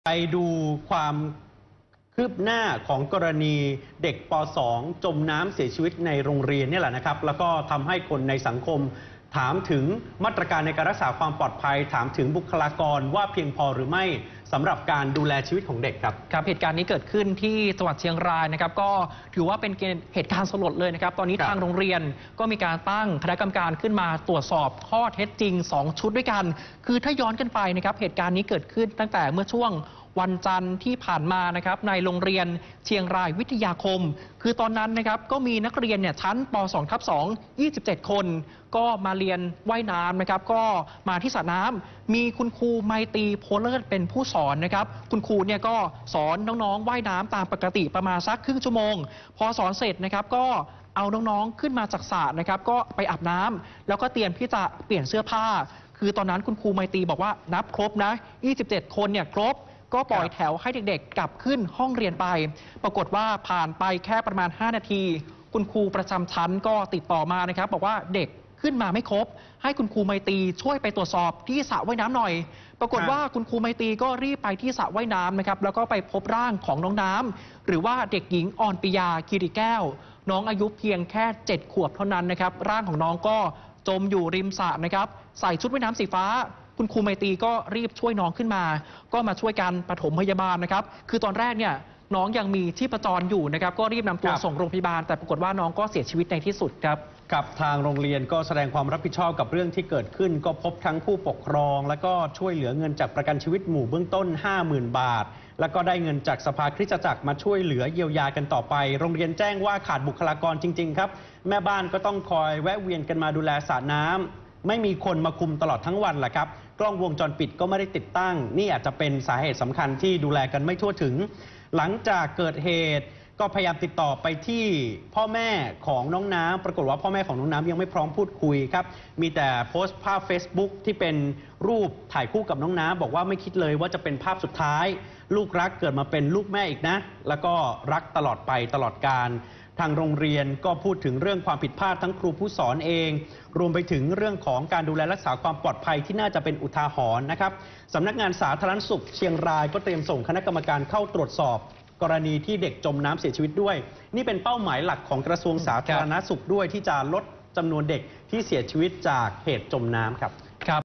ไปดูความคืบหน้าของกรณีเด็กป .2 จมน้ำเสียชีวิตในโรงเรียนนี่แหละนะครับแล้วก็ทำให้คนในสังคมถามถึงมาตรการในการรักษาความปลอดภัยถามถึงบุคลากรว่าเพียงพอหรือไม่สำหรับการดูแลชีวิตของเด็กครับเหตุการณ์นี้เกิดขึ้นที่จังหวัดเชียงรายนะครับก็ถือว่าเป็นเหตุการณ์สลดเลยนะครับตอนนี้ทางโรงเรียนก็มีการตั้งคณะกรรมการขึ้นมาตรวจสอบข้อเท็จจริง2ชุดด้วยกันคือถ้าย้อนกันไปนะครับเหตุการณ์นี้เกิดขึ้นตั้งแต่เมื่อช่วงวันจันทร์ที่ผ่านมานะครับในโรงเรียนเชียงรายวิทยาคมคือตอนนั้นนะครับก็มีนักเรียนเนี่ยชั้นป .2/2 27 คนก็มาเรียนว่ายน้ำนะครับก็มาที่สระน้ำมีคุณครูไมตรีโพเลิศเป็นผู้สอนนะครับคุณครูเนี่ยก็สอนน้องๆว่ายน้ำตามปกติประมาณสักครึ่งชั่วโมงพอสอนเสร็จนะครับก็เอาน้องๆขึ้นมาจากสระนะครับก็ไปอาบน้ำแล้วก็เตรียมที่จะเปลี่ยนเสื้อผ้าคือตอนนั้นคุณครูไมตรีบอกว่านับครบนะ27 คนเนี่ยครบก็ปล่อยแถวให้เด็กๆกลับขึ้นห้องเรียนไปปรากฏว่าผ่านไปแค่ประมาณ5นาทีคุณครูประจำชั้นก็ติดต่อมานะครับบอกว่าเด็กขึ้นมาไม่ครบให้คุณครูไมตรีช่วยไปตรวจสอบที่สระว่ายน้ำหน่อยปรากฏว่าคุณครูไมตรีก็รีบไปที่สระว่ายน้ำนะครับแล้วก็ไปพบร่างของน้องน้ำหรือว่าเด็กหญิงออนปิยาคีรีแก้วน้องอายุเพียงแค่7 ขวบเท่านั้นนะครับร่างของน้องก็จมอยู่ริมสระนะครับใส่ชุดว่ายน้ำสีฟ้าคุณครูไมตรีก็รีบช่วยน้องขึ้นมาก็มาช่วยกันปฐมพยาบาลนะครับคือตอนแรกเนี่ยน้องยังมีชีพจรอยู่นะครับก็รีบนำตัวส่งโรงพยาบาลแต่ปรากฏว่าน้องก็เสียชีวิตในที่สุดครับกับทางโรงเรียนก็แสดงความรับผิดชอบกับเรื่องที่เกิดขึ้นก็พบทั้งผู้ปกครองและก็ช่วยเหลือเงินจากประกันชีวิตหมู่เบื้องต้น 50,000 บาทแล้วก็ได้เงินจากสภาคริสตจักรมาช่วยเหลือเยียวยากันต่อไปโรงเรียนแจ้งว่าขาดบุคลากรจริงๆครับแม่บ้านก็ต้องคอยแวะเวียนกันมาดูแลสระน้ำไม่มีคนมาคุมตลอดทั้งวันแหละครับกล้องวงจรปิดก็ไม่ได้ติดตั้งนี่อาจจะเป็นสาเหตุสำคัญที่ดูแลกันไม่ทั่วถึงหลังจากเกิดเหตุก็พยายามติดต่อไปที่พ่อแม่ของน้องน้ำปรากฏว่าพ่อแม่ของน้องน้ำยังไม่พร้อมพูดคุยครับมีแต่โพสต์ภาพ Facebook ที่เป็นรูปถ่ายคู่กับน้องน้ำบอกว่าไม่คิดเลยว่าจะเป็นภาพสุดท้ายลูกรักเกิดมาเป็นลูกแม่อีกนะแล้วก็รักตลอดไปตลอดกาลทางโรงเรียนก็พูดถึงเรื่องความผิดพลาดทั้งครูผู้สอนเองรวมไปถึงเรื่องของการดูแลรักษาความปลอดภัยที่น่าจะเป็นอุทาหรณ์นะครับสำนักงานสาธารณสุขเชียงรายก็เตรียมส่งคณะกรรมการเข้าตรวจสอบกรณีที่เด็กจมน้ำเสียชีวิตด้วยนี่เป็นเป้าหมายหลักของกระทรวงสาธารณสุขด้วยที่จะลดจำนวนเด็กที่เสียชีวิตจากเหตุจมน้ำครับ